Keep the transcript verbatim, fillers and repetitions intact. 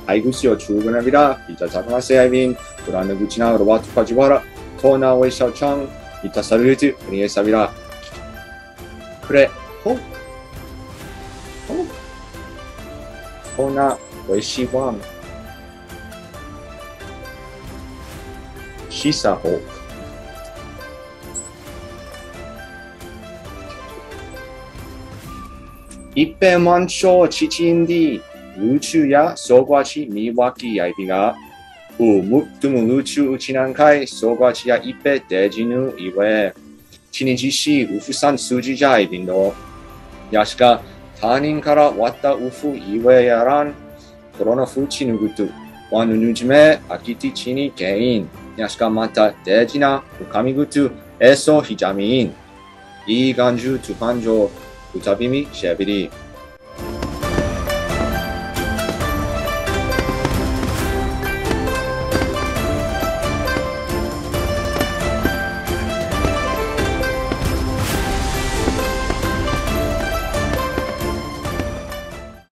하이구시오 출근합니다. 이자 자동화세 아이빈 불안을 구치나 로바트 파지와라 토나 웨이샤창 이타 사르트 리에사비라 그래 호? 호? 토나 웨이시왕 시사호 이빼만쇼 치치인디 루추야 소과치 미와키 야이비가 우무뚜무 루추 우치난카이 소과치야 이빼 대지누 이외 치니지시 우프산 수지자 아이빈도 야시가 타닌카라 왔다 우프 이외야란 코로나 후치누구뚜 와누누즘에 아키티 치니 개인 야시가 마타 대지나 우카미구뚜 에소 히자미인 이간주 두판조 우타비미 셰비리